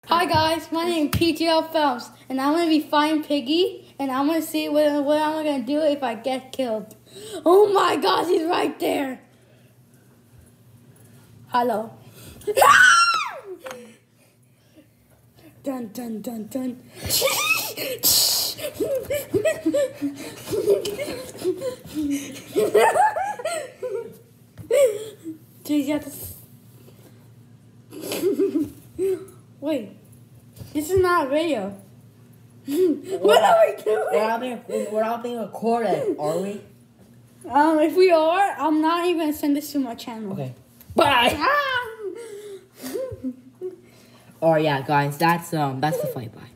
Hi guys, my name is Pghlfilms, and I'm gonna be fighting Piggy, and I'm gonna see what I'm gonna do if I get killed. Oh my gosh, he's right there. Hello. Dun dun dun dun. Jeez, you have to. Wait, this is not a video. What are we doing? We're not being recorded, are we? If we are, I'm not even gonna send this to my channel. Okay. Bye. Alright, yeah, guys, that's the fight. Bye.